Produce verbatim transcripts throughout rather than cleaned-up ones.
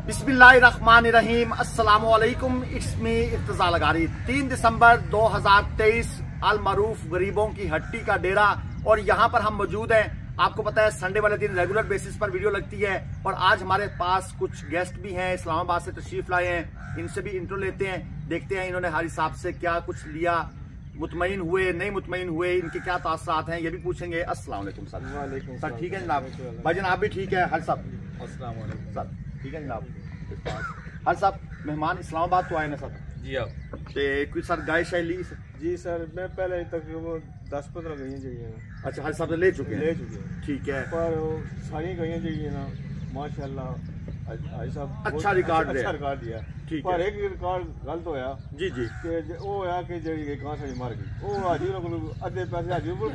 बिस्मिल्लाहिर्रहमानिर्रहीम अस्सलामुअलैकुम। It's me Irtiza Lagari. तीन दिसंबर दो हज़ार तेईस अल मरूफ गरीबों की हट्टी का डेरा, और यहाँ पर हम मौजूद हैं। आपको पता है संडे वाले दिन रेगुलर बेसिस पर वीडियो लगती है, और आज हमारे पास कुछ गेस्ट भी हैं, इस्लामाबाद से तशरीफ लाए हैं। इनसे भी इंट्रो लेते हैं, देखते हैं इन्होंने हारी साहब से क्या कुछ लिया, मुतमईन हुए नहीं मुतमईन हुए, इनके क्या तासरात हैं, ये भी पूछेंगे। अस्सलाम वालेकुम सर। वालेकुम सर ठीक है जनाब। भाईजान आप भी ठीक है? हर साहब अस्सलाम वालेकुम सर ठीक है जनाब। हर साहब मेहमान इस्लामाबाद तो आए ना सर? जी आप कोई सर गाय शैली? जी सर, मैं पहले तक वो दस पंद्रह गई चाहिए ना। अच्छा हर साहब ले चुके हैं? ले चुके हैं, ठीक है। पर सारी गई चाहिए ना, माशाल्लाह आज साहब अच्छा रिकॉर्ड अच्छा रिकॉर्ड दिया, ठीक पर है। एक रिकॉर्ड गलत होया जी जी कि वो होया कि जी कहां से मर गई, वो हाजी को अद्धे पैसे हाजी को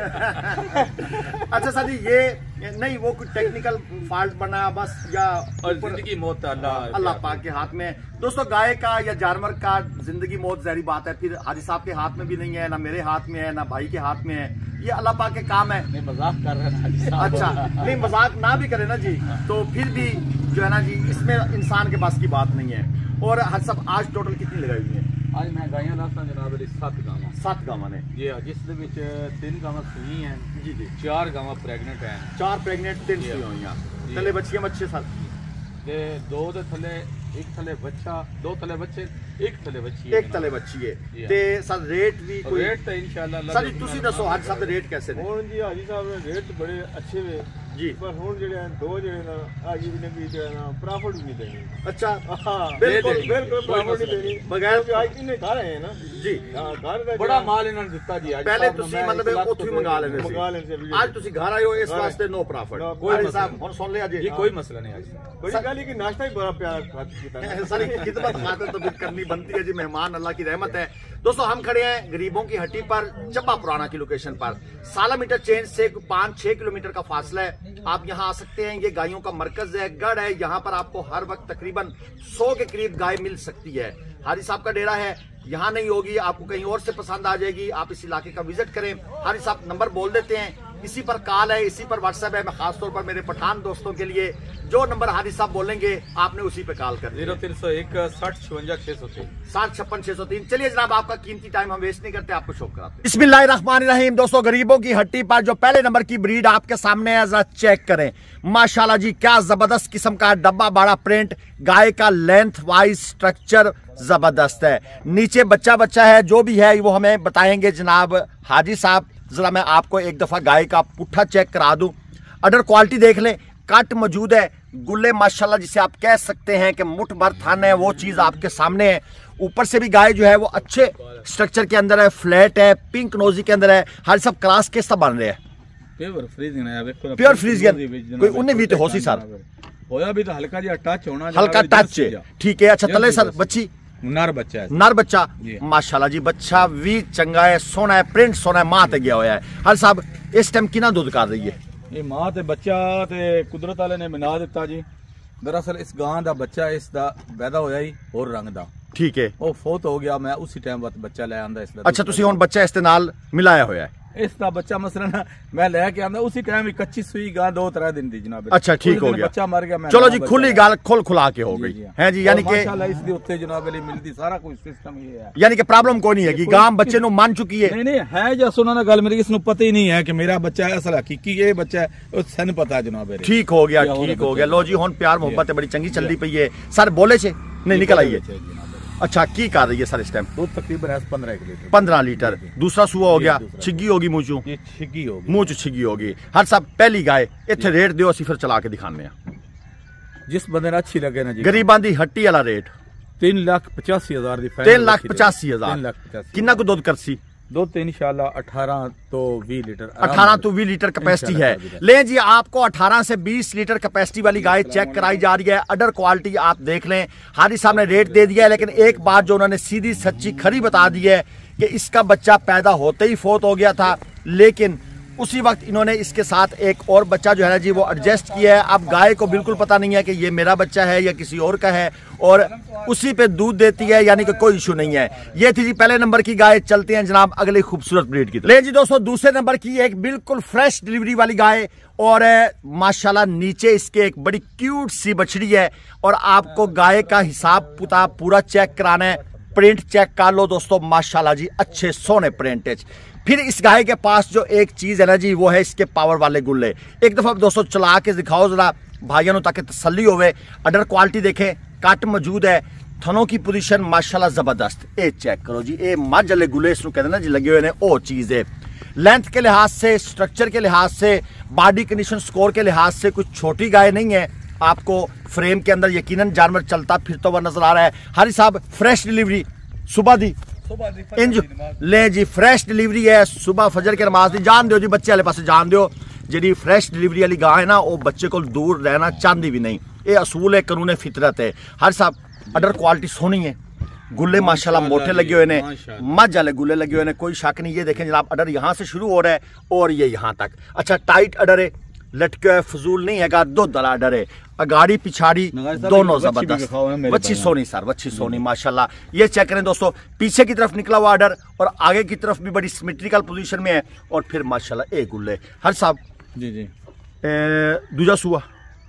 पास। अच्छा सर जी, ये नहीं वो कुछ टेक्निकल फॉल्ट बना बस, या और जिंदगी मौत अल्लाह अल्लाह पाक के हाथ में। दोस्तों गाय का या जानवर का जिंदगी मौत जहरी बात है, फिर हाजी साहब के हाथ में भी नहीं है, ना मेरे हाथ में है, ना भाई के हाथ में है, ये अल्लाह पाक के काम है। नहीं मजाक कर रहे हैं। अच्छा नहीं मजाक ना भी करे ना जी, तो फिर भी जो है ना जी इसमें इंसान के पास की बात नहीं है। और हर सब आज टोटल कितनी लगाई हुई है? आज मैं गाइयां लाता जनाब सत्त गावां। सात गावां ने जी जिस दे विच तीन गावां सूई हैं जी जी, चार गावां प्रेगनेंट हैं, चार प्रेगनेंट तीन सूई हुई हैं, थले बच्चियां बच्चे सर ते दो दे थले एक थले बच्चा, दो थले बच्चे, एक थले बच्ची है, एक थले बच्ची है। ते सर रेट भी कोई रेट तो इंशाल्लाह सर तुसी दसो हाजी साहब रेट कैसे ने? हुन जी हाजी साहब रेट बड़े अच्छे वे जी, पर हुन जेड़े दो जेड़े ना हाजी ने भी जो है ना प्रॉफिट भी नहीं देनी। अच्छा हां बिल्कुल बिल्कुल प्रॉफिट नहीं देनी, बगैर क्योंकि आज इन्हें खा रहे हैं ना जी। हां घर का बड़ा माल इन्होंने दिता जी। आज पहले तुसी मतलब उथों ही मंगा लेने मंगा सी, लेने से आज तुसी घर आए हो इस वास्ते नो प्रॉफिट। कोई साहब हुन सुन लिया जी, ये कोई मसला नहीं। आज बड़ी गल है कि नाश्ता ही बड़ा प्यार कीता सर खिदमत खातिर तो भी करनी बनती है जी, मेहमान अल्लाह की रहमत है। दोस्तों हम खड़े हैं गरीबों की हट्टी पर, चब्बा पुराना की लोकेशन पर। साला मीटर चेंज से पाँच छह किलोमीटर का फासला है, आप यहाँ आ सकते हैं। ये गायों का मरकज है, गढ़ है, यहाँ पर आपको हर वक्त तकरीबन सौ के करीब गाय मिल सकती है। हारी साहब का डेरा है, यहाँ नहीं होगी, आपको कहीं और से पसंद आ जाएगी, आप इस इलाके का विजिट करें। हारी साहब नंबर बोल देते हैं, इसी पर कॉल है, इसी पर व्हाट्सएप है। मैं खास तौर पर मेरे पठान दोस्तों के लिए जो नंबर हारी साहब बोलेंगे आपने उसी पे कॉल कर जीरो तीन सौ एक साठ छवंजा छह सौ तीन सात छप्पन छह सौ तीन। चलिए जनाब आपका कीमती टाइम हम वेस्ट नहीं करते, आपको शो कराते हैं। बिस्मिल्लाहिर्रहमानिर्रहीम। दोस्तों गरीबों की हट्टी पर जो पहले नंबर की ब्रीड आपके सामने है, जरा चेक करें। माशाल्लाह जी क्या जबरदस्त किस्म का डब्बा बाड़ा प्रिंट, गाय का लेंथ वाइज स्ट्रक्चर जबरदस्त है। नीचे बच्चा बच्चा है, जो भी है वो हमें बताएंगे जनाब हाजी साहब। जरा मैं आपको एक दफा गाय का पुट्ठा चेक करा दूं, अडर क्वालिटी देख लें, कट मौजूद है, गुल्ले माशाल्लाह जिसे आप कह सकते हैं कि मुठ भर थान है, वो चीज आपके सामने है। ऊपर से भी गाय जो है वो अच्छे स्ट्रक्चर के अंदर है, फ्लैट है, पिंक नोजी के अंदर है। हर सब क्लास के सब बन रहे हैं, प्योर फ्रीजिंग है, प्योर फ्रीजियन कोई उन्हें भी तो हो सी सर होया भी तो हल्का जिहा टच होना, हल्का टच है, ठीक है। अच्छा तले सर बच्ची नर बच्चा है, नर बच्चा माशाल्लाह जी, बच्चा भी चंगा है, सोना है, प्रिंट सोना है, मां ते गया हुआ है। हर साहब इस टाइम किना दूध कर रही है? ये मां ते बच्चा ते कुदरत वाले ने मिला दिता जी। दरअसल इस गां दा बच्चा इस दा पैदा होया ही और रंग दा, ठीक है, वो फोत हो गया, मैं उसी टाइम बच्चा ले आंदा इसदा। अच्छा तुसी हुन बच्चा इस दे नाल मिलाया होया है? इसका बच्चा मसलन मैं लेके आंदा उसी टाइम ही कच्ची सुई गां दो तरह दिन दी जनाब। अच्छा ठीक हो गया, बच्चा मर गया। चलो जी खुली गाल खोल खुला के हो गई है जी, यानी कि माशाल्लाह इस दे उत्ते जनाब वाली मिलदी सारा कुछ सिस्टम ये है, यानी कि प्रॉब्लम कोई नहीं है कि गां बच्चे नु मान चुकी है। नहीं नहीं है जा सुना ना गल मेरी, किस नु पता ही नहीं है कि मेरा बच्चा है असल हकीकी ये बच्चा है, उस सन पता है जनाब। ठीक हो गया ठीक हो गया। लो जी हुन प्यार मोहब्बत बड़ी चंगी चलदी पई है। सर बोले छे नहीं निकल आई है? अच्छा की कर रही है सर इस टाइम? दूध तकरीबन पंद्रह लीटर पंद्रह लीटर दूसरा सुआ हो गया, छिग्गी होगी मुंह चू, छिग्गी होगी मुंह चू छिग्गी होगी। हर साहब पहली गाय इत्थे रेट दियो, असी फिर चला के दिखाने जिस बंदे ने अच्छी लगे ना जी। गरीबां दी हट्टी वाला रेट तीन लाख पचासी हजार तीन लाख पचासी हजार किन्ना को दूध करसी? दो तीन इंशाल्लाह अठारह तो बीस लीटर अठारह तो बीस लीटर कैपेसिटी है। ले जी आपको अठारह से बीस लीटर कैपेसिटी वाली गाय चेक कराई जा रही है। अडर क्वालिटी आप देख लें, हारी साहब ने रेट दे दिया है, लेकिन एक बात जो उन्होंने सीधी सच्ची खरी बता दी है कि इसका बच्चा पैदा होते ही फोत हो गया था, लेकिन उसी वक्त इन्होंने इसके साथ एक और बच्चा जो है ना जी वो एडजस्ट किया है। अब गाय को बिल्कुल पता नहीं है कि ये मेरा बच्चा है या किसी और का है, और उसी पे दूध देती है, यानी कि कोई इशू नहीं है। ये थी जी पहले नंबर की गाय। चलते हैं जनाब अगली खूबसूरत ब्रीड की। ले जी दोस्तों, दूसरे नंबर की एक बिल्कुल फ्रेश डिलीवरी वाली गाय, और माशाल्लाह नीचे इसके एक बड़ी क्यूट सी बछड़ी है। और आपको गाय का हिसाब पुता पूरा चेक कराना है, प्रिंट चेक कर लो दोस्तों, माशाल्लाह जी अच्छे सोने प्रिंटेज। फिर इस गाय के पास जो एक चीज है ना जी वो है इसके पावर वाले गुल्ले। एक दफा दोस्तों चला के दिखाओ जरा भाइयों ताकि तसल्ली होवे। अडर क्वालिटी देखें, कट मौजूद है, थनों की पोजीशन माशाल्लाह जबरदस्त। ए चेक करो जी, ए मझ वाले गुल्ले इसको कहते ना जी लगे हुए ने, ओ चीज है। लेंथ के लिहाज से, स्ट्रक्चर के लिहाज से, बॉडी कंडीशन स्कोर के लिहाज से कुछ छोटी गाय नहीं है। आपको फ्रेम के अंदर यकीनन जानवर चलता फिरता हुआ नजर आ रहा है। हरी साहब फ्रेश डिलीवरी सुबह दी इंज ले जी, फ्रेश डिलीवरी है, सुबह फजर के नमाज दी। जान दो जी बच्चे वाले पास जान दो, जी फ्रेश डिलीवरी वाली गाय है ना वो बच्चे को दूर रहना चाहती भी नहीं। ये असूल है, कानून फितरत है। हर साहब अडर क्वालिटी सोनी है, गुल्ले माशाल्लाह मोटे लगे हुए ने, मझ वाले गुल्ले लगे हुए ने, कोई शक नहीं। ये देखें जनाब अडर यहाँ से शुरू हो रहा है और ये यहाँ तक। अच्छा टाइट अडर है, लटके हुए फजूल नहीं है, दूध वाला अडर है। अगाड़ी पिछाड़ी दोनों जबरदस्त, वच्छी सोनी सर, वच्छी सोनी माशाल्लाह। ये चेक करें दोस्तों, पीछे की तरफ निकला हुआ अडर और आगे की तरफ भी बड़ी सिमेट्रिकल पोजीशन में है। और फिर माशाल्लाह एक गुल्ले। हर साहब जी जी दूजा सुआ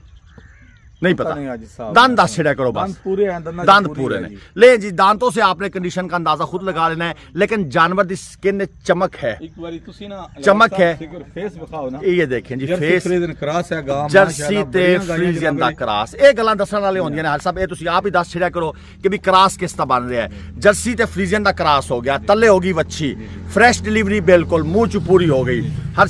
नहीं पता, दांत दस छिड़ा करो बस, पूरे दांत पूरे ने। ले जी दांतों से आपने कंडीशन का अंदाजा खुद लगा लेना है, लेकिन जानवर दी स्किन ने चमक है, चमक है। ये देखें जी फेस जर्सी ते फ्रीजियन दा क्रॉस। ये गल्लां दसण वाले होंदियां ने। हर साहब ये तुसीं आप ही दस छिड़ा करो कि भी क्रॉस किस तरह बन रहा है। जर्सी ते फ्रीजियन दा क्रॉस हो गया, तले होगी वच्छी, फ्रेश डिलीवरी बिल्कुल मुंह च पूरी हो गई। हर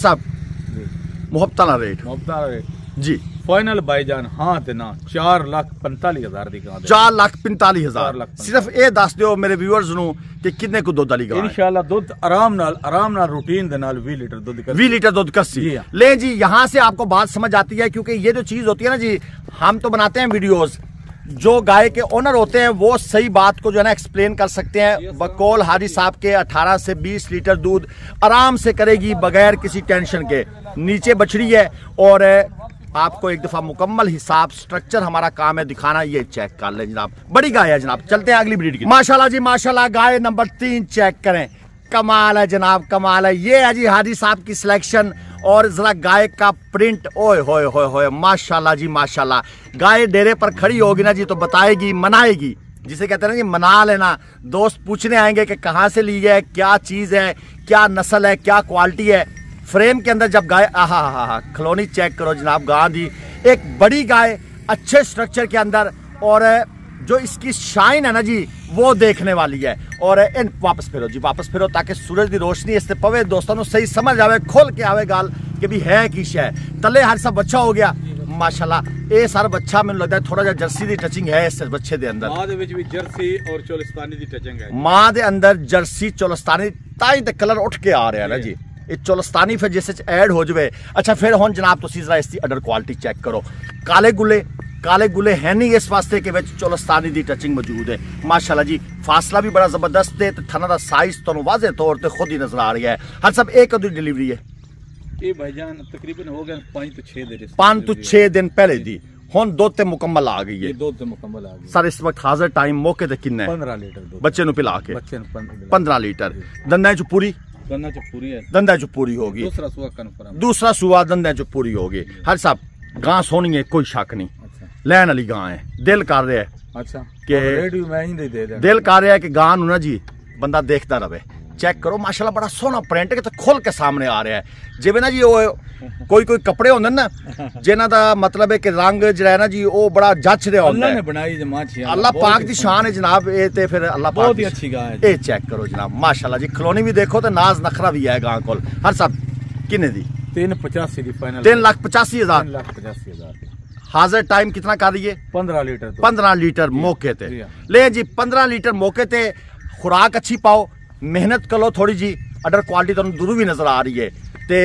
साहब मुहब्बता ना रेट, मुहब्बता रेट जी फाइनल भाईजान हाँ ते ना चार लाख पैंतालीस हजार दी गां, चार लाख पैंतालीस हजार। सिर्फ ये दस दियो मेरे व्यूअर्स नू कि कितने को दुध वाली गां है। इंशाल्लाह दुध आराम नाल आराम नाल रूटीन दे नाल बीस लीटर दुध कर बीस लीटर दुध कस्सी। ले जी यहाँ से आपको बात समझ आती है, क्योंकि ये जो चीज होती है ना जी, हम तो बनाते हैं वीडियोस, जो गाय के ओनर होते हैं वो सही बात को जो है ना एक्सप्लेन कर सकते हैं। बकौल हाजी साहब के अठारह से बीस लीटर दूध आराम से करेगी बगैर किसी टेंशन के। नीचे बछड़ी है और आपको एक दफा मुकम्मल हिसाब स्ट्रक्चर हमारा काम है दिखाना। ये चेक कर ले जनाब, बड़ी गाय है जनाब। चलते हैं अगली ब्रीड की। माशाल्लाह जी माशाल्लाह, गाय नंबर तीन चेक करें, कमाल है जनाब, कमाल है। ये है जी हाजी साहब की सिलेक्शन, और जरा गाय का प्रिंट, ओए होए होए होए माशाल्लाह जी माशाल्लाह। गाय डेरे पर खड़ी होगी ना जी तो बताएगी, मनाएगी, जिसे कहते हैं ना जी मना लेना। दोस्त पूछने आएंगे कि कहाँ से ली है, क्या चीज है, क्या नस्ल है, क्या क्वालिटी है। फ्रेम के अंदर जब गाय, आहा हा हा खलोनी चेक करो जनाब, गां दी एक बड़ी गाय अच्छे स्ट्रक्चर के अंदर, और जो इसकी शाइन है ना जी वो देखने वाली है। और इन वापस फिरो जी, वापस फिरो ताकि सूरज की रोशनी इससे पवे, दोस्तों को सही समझ आवे, खोल के आवे गाल कि भी है की शे। तले हर सब बच्चा हो गया माशाल्लाह। ये सारा बच्चा मैंने लगता है थोड़ा जा जर्सी की टचिंग है इस बच्चे दे अंदर। मां दे विच भी जर्सी और चोलिस्तानी दी टचिंग है। मां दे अंदर जर्सी चोलिस्तानी ताई ते कलर उठ के आ रहा है ना जी, ये चोलिस्तानी फिर जिस ऐड हो जाए। अच्छा फिर हुण जनाब तुसीं जरा इसकी अडर क्वालिटी चेक करो। काले गुले, काले गुले है नहीं इस वास्ते कि विच चोलिस्तानी दी टचिंग मौजूद है। माशाल्लाह जी फासला भी बड़ा जबरदस्त है, थना दा साइज तुहानूं वाज़े तौर पर खुद ही नजर आ रहा है। हर सब एक कदों डिलीवरी है, ये भाईजान तकरीबन हो गए पाँच तो छह दिन, पाँच तो छह दिन पहले दी। हुण दो ते मुकम्मल आ गई है, दो ते मुकम्मल आ गई सर। इस वक्त हाजिर टाइम मौके ते कितना है? पंद्रह लीटर दूध बच्चे नूं पिला के, बच्चे नूं पंद्रह लीटर। दंदां च पूरी, दंदां च पूरी है, दंदां च पूरी होगी। दूसरा सुआ कन्फर्म, दूसरा सुआ दंदां च पूरी होगी। हर साहब गां सोनी है, कोई शक नहीं, लैन वाली गां है। दिल कर रहा है अच्छा कि मैं ही दे दे दिल कर रहा है कि गां नूं ना जी बंदा देखता रहे। चेक करो माशाल्लाह, बड़ा सोहना प्रिंट है तो खुल के सामने आ रहा है। जिवें ना जी वो कोई कोई कपड़े होंदे ना जिन्हां दा मतलब है कि रंग जिहड़ा है ना जी वो बड़ा जच रहा होंदा है। अल्लाह ने बनाई जमात है, अल्लाह पाक दी शान है जनाब। ये ते फिर अल्लाह पाक बहुत ही अच्छी गाय है। ये चेक करो जनाब माशाल्लाह जी, खलोनी भी देखो तो नाज नखरा भी है गां कोल। हर साहब किन्ने दी? तीन पचासी दी फाइनल, तीन लाख पचासी हजार। तीन लाख पचासी हजार। हाजिर टाइम कितना कर रही है? पंद्रह लीटर। पंद्रह लीटर मौके ते ले जी, पंद्रह लीटर मौके ते। खुराक अच्छी पाओ, मेहनत करो थोड़ी जी, अडर क्वालिटी तुहानूं दूरों भी नजर आ रही है।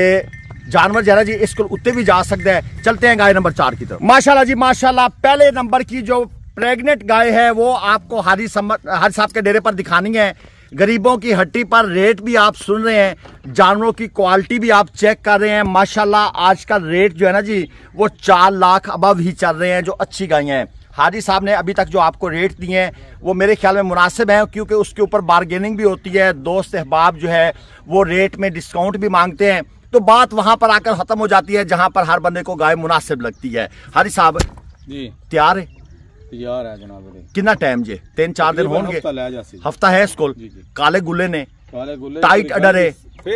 ते जानवर जरा जी इसको उत्ते भी जा सकता है। चलते हैं गाय नंबर चार की तरफ। माशाल्लाह जी माशाल्लाह, पहले नंबर की जो प्रेग्नेंट गाय है वो आपको हारी हारी साहब के डेरे पर दिखानी है। गरीबों की हट्टी पर रेट भी आप सुन रहे हैं, जानवरों की क्वालिटी भी आप चेक कर रहे हैं। माशाल्लाह आज का रेट जो है ना जी वो चार लाख अबव ही चल रहे हैं जो अच्छी गायें हैं। हाजी साहब ने अभी तक जो आपको रेट दिए हैं वो मेरे ख्याल में मुनासिब हैं, क्योंकि उसके ऊपर बारगेनिंग भी होती है। दोस्त अहबाब जो है वो रेट में डिस्काउंट भी मांगते हैं, तो बात वहां पर आकर खत्म हो जाती है जहां पर हर बंदे को गाय मुनासिब लगती है। हाजी साहब जी तैयार तैयार है? तैयार है जनाब। कितना टाइम जे? तीन चार दिन होंगे, हफ्ता है स्कूल। काले गुल्ले ने टाइट अडर है,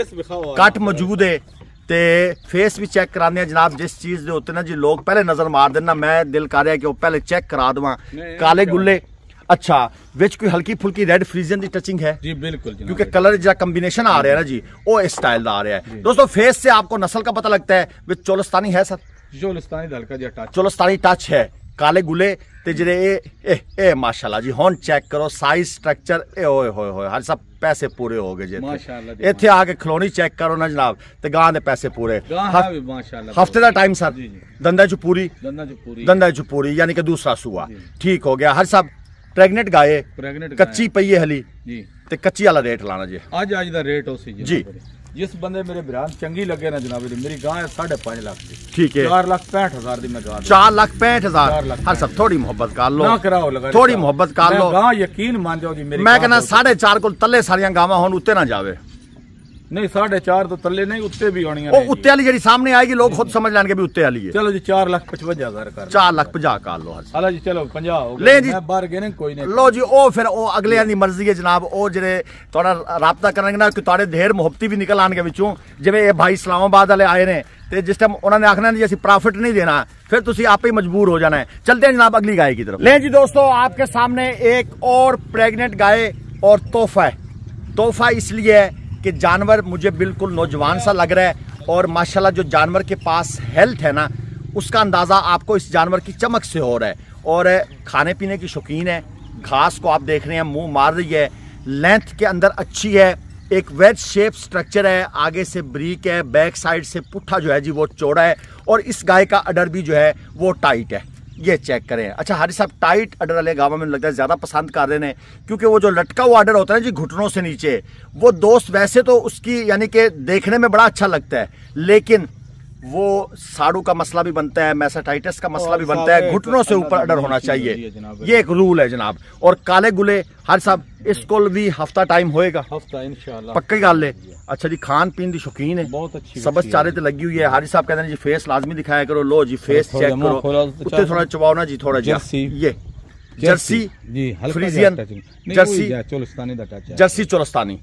कट मौजूद है, ते फेस भी चेक कराने हैं जनाब। जिस चीज दे होते ना जी लोग पहले नजर मार देना, मैं दिल कर रहा है कि वो पहले चेक करा दवा। काले गुल्ले अच्छा विच कोई हल्की फुल्की रेड फ्रीजियन की टचिंग है जी बिल्कुल, क्योंकि कलर जो कॉम्बिनेशन आ रहा है ना जी वो इस स्टाइल का आ रहा है। दोस्तों फेस से आपको नस्ल का पता लगता है। विच चोलस्तानी है सर? चोलस्तानी हल्का जिहा टच, चोलस्तानी टच है। काले गुले ते जेरे ए ए ए माशाल्लाह जी हुन चेक करो साइज स्ट्रक्चर ए ओए होए होए हर सब पैसे पूरे हो गए जी। माशाल्लाह इत्थे आके खलोनी चेक करो ना जनाब ते गां दे पैसे पूरे। माशाल्लाह हफ्ते दा टाइम सर? दंदा च पूरी, दंदा च पूरी, दंदा च पूरी यानी कि दूसरा सुआ ठीक हो गया। हर सब प्रेग्नेंट गाय, प्रेग्नेंट कच्ची पई है हली जी, ते कच्ची वाला रेट लाना जी। आज आज दा रेट हो सी जी। जिस बंदे मेरे बयान चंगी लगे ना जनाब, मेरी गां है साढ़े पांच लाख की, ठीक है चार लाख पैंठ हजार दी मैं गां, चार लाख पैंठ हजार। हर सब थोड़ी मोहब्बत कर लो ना कराओ, लगा थोड़ी मोहब्बत कर लो। गां यकीन मान जाओ जी मेरी, मैं कहना साढ़े चार को तले सारिया गावां हुन उत्ते ना जावे। नहीं साढ़े चार तो तले नहीं उत्ते भी आनी है। उत्ते वाली जी सामने आएगी लोग खुद समझ लेंगे भी उत्ते वाली है। चलो जी चार लाख पचवंजा हजार कर, चार लाख पचास कर लो। हाला जी चलो पंजा हो ले जी, बारगेनिंग कोई नहीं लो जी। ओ फिर ओ अगले दी मर्जी है जनाब। ओ जेरे थोड़ा राबता करेंगे ना कि तुहाडे ढेर मोहब्बती भी निकल आने विचों, जिवें ये भाई इस्लामाबाद वाले आए ने ते जिस टाइम उन्होंने आखना जी असं प्रॉफिट नहीं देना, फिर तुसी आप ही मजबूर हो जाना है। चलते हैं जनाब अगली गाय की तरफ। ले जी दोस्तों आपके सामने एक और प्रेग्नेंट गाय और तोहफा है। तोहफा इसलिए है कि जानवर मुझे बिल्कुल नौजवान सा लग रहा है और माशाल्लाह जो जानवर के पास हेल्थ है ना उसका अंदाज़ा आपको इस जानवर की चमक से हो रहा है। और खाने पीने की शौकीन है, घास को आप देख रहे हैं मुंह मार रही है, लेंथ के अंदर अच्छी है, एक वेज शेप स्ट्रक्चर है, आगे से ब्रीक है, बैक साइड से पुट्ठा जो है जी वो चौड़ा है और इस गाय का अडर भी जो है वो टाइट है। ये चेक करें। अच्छा हारी साहब टाइट अडर वाले गाँव में लगता है ज़्यादा पसंद कर रहे हैं, क्योंकि वो जो लटका हुआ अडर होता है ना जी घुटनों से नीचे, वो दोस्त वैसे तो उसकी यानी कि देखने में बड़ा अच्छा लगता है, लेकिन वो साड़ू का मसला भी बनता है, मैसाटाइटिस का मसला भी बनता है, घुटनों से ऊपर अडर होना चाहिए, ये एक रूल है जनाब। और काले गुले हर साहब इसको भी हफ्ता टाइम होएगा, हफ्ता इंशाल्लाह पक्का गल है। अच्छा जी खान पीन की शौकीन है, बहुत अच्छी सबस चारे ते लगी हुई है। हारी साहब कहते हैं जी फेस लाजमी दिखाया करो, लो जी फेस चेक करो, उत्ते थोड़ा चबाओ ना जी थोड़ा जी। ये जर्सी फ्रीजियन, जर्सी चोलस्तानी दा टच है, Jersey Cholistani,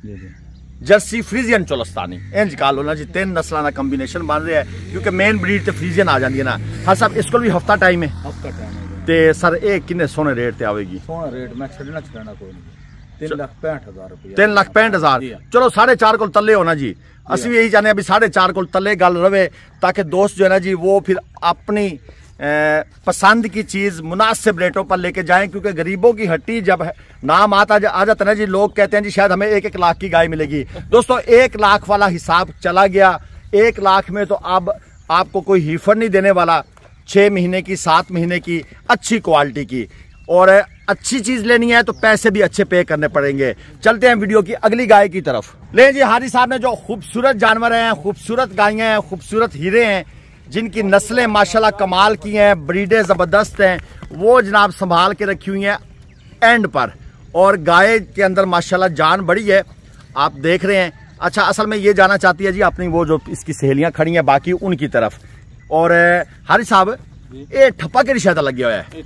Jersey Friesian Cholistani इंज कह लो ना जी। तीन नस्लों का कॉम्बिनेशन बन रहा है क्योंकि मेन ब्रीड तो फ्रीजियन आ जाती है ना। हाँ साहब इसको भी हफ्ता टाइम है, हफ्ता टाइम है। ते सर ये किन्ने सोने रेट ते आवेगी? सोना रेट मैं छड़ना छड़ना कोई नहीं, तीन लाख पैंठ हजार रुपया, तीन लाख पैंठ हजार। चलो साढ़े चार को तले होना जी, असं भी यही चाहते हैं भी साढ़े चार को तले गल रहे, ताकि दोस्त जो है ना जी वो फिर अपनी ए, पसंद की चीज मुनासिब रेटों पर लेके जाएं, क्योंकि गरीबों की हट्टी जब नाम आता आ जाता है ना जी, लोग कहते हैं जी शायद हमें एक एक लाख की गाय मिलेगी। दोस्तों एक लाख वाला हिसाब चला गया, एक लाख में तो अब आपको कोई हीफर नहीं देने वाला, छह महीने की सात महीने की अच्छी क्वालिटी की, और अच्छी चीज लेनी है तो पैसे भी अच्छे पे करने पड़ेंगे। चलते हैं वीडियो की अगली गाय की तरफ। ले जी हारी साहब ने जो खूबसूरत जानवर हैं, खूबसूरत गायें हैं, खूबसूरत हीरे हैं, जिनकी नस्लें माशाल्लाह कमाल की हैं, ब्रीडें ज़बरदस्त हैं, वो जनाब संभाल के रखी हुई हैं एंड पर। और गाय के अंदर माशाल्लाह जान बड़ी है, आप देख रहे हैं। अच्छा असल में ये जाना चाहती है जी अपनी वो जो इसकी सहेलियां खड़ी हैं बाकी उनकी तरफ। और हारी साहब ये ठप्पा केड़ी शायद लगे हुआ है?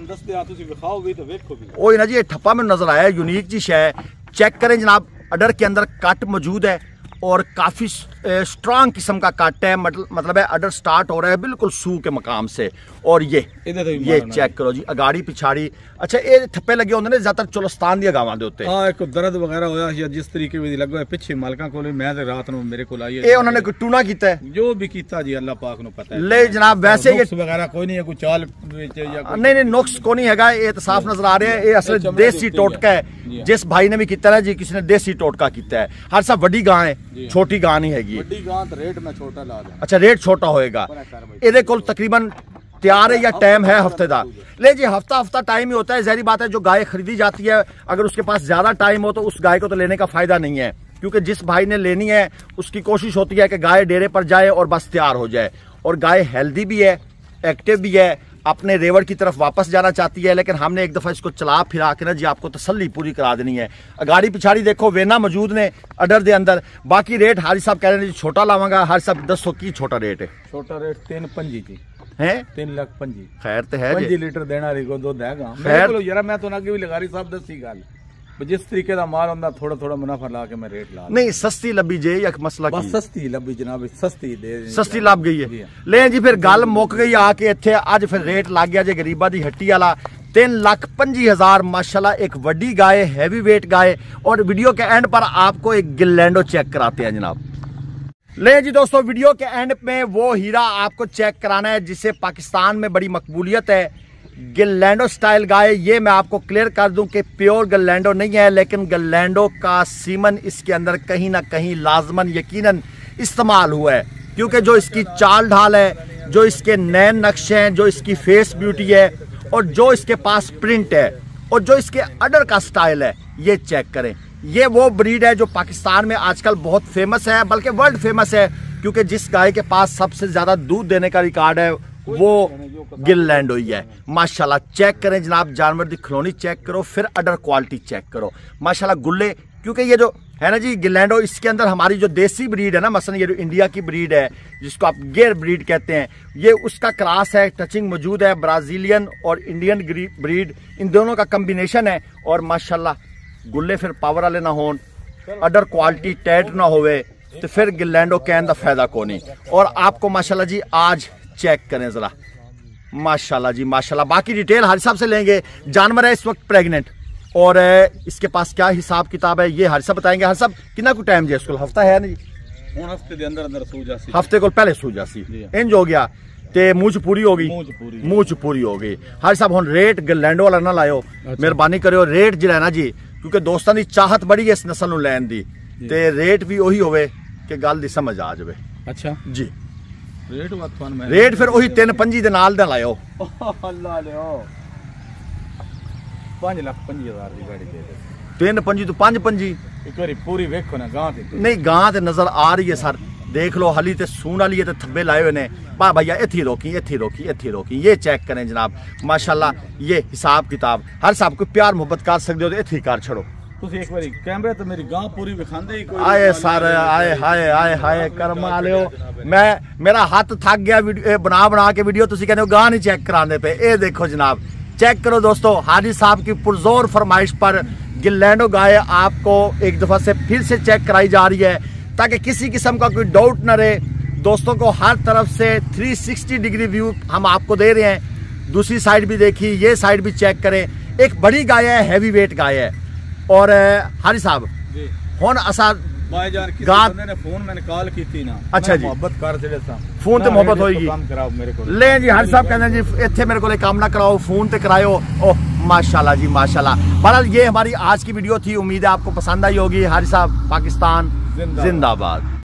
ओ ना जी ये ठप्पा में नजर आया यूनिक जी शय, चेक करें जनाब। अडर के अंदर कट मौजूद है और काफी स्ट्रांग किस्म का कट है, मतलब है अडर स्टार्ट हो रहा है बिल्कुल सू के मकाम से। और ये ये चेक करो जी अगाड़ी पिछाड़ी। अच्छा ये ठप्पे लगे होंगे ने ज्यादातर चोलस्तान दी गावां दे उत्ते। हां एक दर्द वगैरह होया या जिस तरीके भी लगा है पिछे मालकां कोल, मैं ते रात नु मेरे कोल आई है। ये उन्होंने कोई टूना कीता है? जो भी कीता जी अल्लाह पाक नु पता है। ले जनाब वैसे ये वगैरह कोई नहीं है, कोई चाल या नहीं नहीं नुक्स को नहीं हैगा, ये तो साफ नजर आ रहा है। ये असल देसी टोटका है, जिस भाई ने भी कीता है जी किसी ने देसी टोटका कीता है। हर सब बड़ी गां है, छोटी गां नहीं हैगी। बड़ी गां तो रेट में छोटा ला दे। अच्छा रेट छोटा होएगा। ਇਹਦੇ ਕੋਲ तकरीबन तैयार है या टाइम है हफ्तेदार? ले जी, हफ्ता हफ्ता टाइम ही होता है। जहरी बात है, जो गाय खरीदी जाती है अगर उसके पास ज्यादा टाइम हो तो उस गाय को तो लेने का फायदा नहीं है, क्योंकि जिस भाई ने लेनी है उसकी कोशिश होती है कि गाय डेरे पर जाए और बस तैयार हो जाए। और गाय हेल्दी भी है, एक्टिव भी है, अपने रेवड़ की तरफ वापस जाना चाहती है। लेकिन हमने एक दफा इसको चला फिरा के ना जी आपको तसल्ली पूरी करा देनी है। गाड़ी पिछाड़ी देखो, वेना मौजूद ने अडर दे अंदर। बाकी रेट हारी साहब कह रहे हैं जी छोटा लावांगा। हारी साहब दसो की छोटा रेट है? छोटा रेट तीन पंजी जी है, तीन लाख पंजी। खैर तो है पंजी लीटर देना रिको दो देगा खैर यार। मैं तो ना भी लगा रही साहब दसी गल जिस तरीके का माल होंदा थोड़ा थोड़ा मुनाफा ला के मैं रेट ला नहीं। सस्ती लभी जे या मसला बस सस्ती लभी जनाब, सस्ती दे सस्ती लभ गई है। ले जी फिर गल मुक गई आके इत्थे। अज फिर रेट लग गया जे गरीबा दी हट्टी वाला तीन लाख पंजी हजार माशाल्लाह। एक वड्डी गाय, हैवी वेट गाय। और वीडियो के एंड पर आपको एक गिलैंडो चेक कराते हैं जनाब। ले जी दोस्तों, वीडियो के एंड में वो हीरा आपको चेक कराना है जिसे पाकिस्तान में बड़ी मकबूलियत है। गिलैंडो स्टाइल गाय। ये मैं आपको क्लियर कर दूं कि प्योर गिलैंडो नहीं है, लेकिन गिलैंडो का सीमन इसके अंदर कहीं ना कहीं लाजमन यकीनन इस्तेमाल हुआ है, क्योंकि जो इसकी चाल ढाल है, जो इसके नैन नक्शे हैं, जो इसकी फेस ब्यूटी है, और जो इसके पास प्रिंट है, और जो इसके अडर का स्टाइल है, ये चेक करें। ये वो ब्रीड है जो पाकिस्तान में आजकल बहुत फेमस है, बल्कि वर्ल्ड फेमस है, क्योंकि जिस गाय के पास सबसे ज्यादा दूध देने का रिकॉर्ड है वो गिलैंडो ही है माशाल्लाह। चेक करें जनाब, जानवर की खिलौनी चेक करो, फिर अडर क्वालिटी चेक करो माशाल्लाह। गुल्ले, क्योंकि ये जो है ना जी गिलैंडो, इसके अंदर हमारी जो देसी ब्रीड है ना, मसलन ये जो इंडिया की ब्रीड है जिसको आप गेर ब्रीड कहते हैं, ये उसका क्रॉस है, टचिंग मौजूद है। ब्राजीलियन और इंडियन ब्रीड, इन दोनों का कम्बिनेशन है। और माशाल्लाह गुल्ले फिर पावर वाले ना होन, अडर क्वालिटी टाइट ना होवे, तो फिर गिलैंडो कहने का फायदा को नहीं। और आपको माशाल्लाह जी आज चेक करें जरा, माशाल्लाह जी माशाल्लाह। बाकी डिटेल हर हिसाब से लेंगे। जानवर है इस वक्त प्रेग्नेंट, और इसके पास क्या हिसाब किताब है ये हर सब बताएंगे। हर सब कितना को टाइम जो स्कूल हफ्ता है नहीं, हफ्ते दे अंदर अंदर सू जासी, हफ्ते को पहले सू जासी इंज हो गया ते मूंछ पूरी हो गई, मूंछ पूरी हो गई। हर सब हुन रेट गिलैंडो वाला ना लायो, मेहरबानी करियो। रेट जिहड़ा ना जी, क्योंकि दोस्तां दी चाहत बड़ी है इस नस्ल नूं लैण दी, ते रेट भी वही होवे कि गल दी समझ आ जावे। अच्छा जी, रेट रेट फिर वही तीन पंजी दे नाल दा लायो। अल्लाह लियो पांच लाख पंजी हजार दी गाड़ी दे दे। तीन पंजी तो पांच पंजी एक बारी पूरी वेखो ना। गां ते नहीं, गां ते नजर आ रही है सर, देख लो। हली ते सून वाली है ते थब्बे लाए हुए ने। बा भैया इत्थे रोकी, इत्थे रोकी, इत्थे रोकी। ये चेक करें जनाब माशाल्लाह। ये हिसाब किताब हर साहब को प्यार मोहब्बत कर सकते हो तो इत्थे कर छड़ो। तुसी एक बारी कैमरे तो मेरी गां पूरी विखांदे ही कोई आए सर, आए हाय आए हाय कर्म वालियो। मैं मेरा हाथ थक गया वीडियो बना बना के वीडियो, तुसी कहते हो गां नहीं चेक कराने पे। ए देखो जनाब, चेक करो दोस्तों। हाजी साहब की पुरजोर फरमाइश पर गिलैंडो गाय आपको एक दफा से फिर से चेक कराई जा रही है, ताकि किसी किस्म का कोई डाउट न रहे। दोस्तों को हर तरफ से तीन सौ साठ डिग्री व्यू हम आपको दे रहे हैं। दूसरी साइड भी देखी, ये साइड भी चेक करें। एक बड़ी गाय है, हैवी वेट गाय है। और हारी साहब हुन असा भाईजान किसी बंदे ने फोन मैंने कॉल की थी ना, अच्छा जी मोहब्बत कर दे सा फोन ते मोहब्बत होएगी, काम कराओ मेरे को। ले जी हारी साहब कहते हैं जी इत्थे मेरे को काम ना कराओ, फोन ते करायो। ओह माशाल्लाह जी माशाल्लाह। बहरहाल ये हमारी आज की वीडियो थी, उम्मीद है आपको पसंद आई होगी। हारी साहब पाकिस्तान जिंदाबाद।